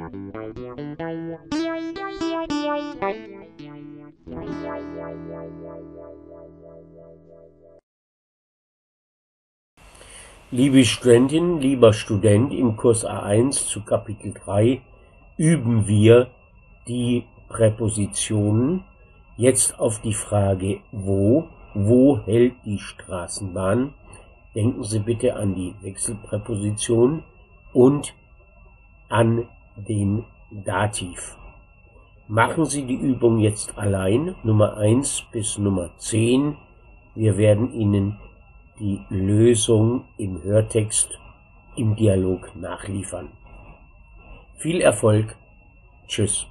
Liebe Studentin, lieber Student, im Kurs A1 zu Kapitel 3 üben wir die Präpositionen. Jetzt auf die Frage wo hält die Straßenbahn? Denken Sie bitte an die Wechselpräposition und an den Dativ. Machen Sie die Übung jetzt allein, Nummer 1 bis Nummer 10. Wir werden Ihnen die Lösung im Hörtext im Dialog nachliefern. Viel Erfolg. Tschüss.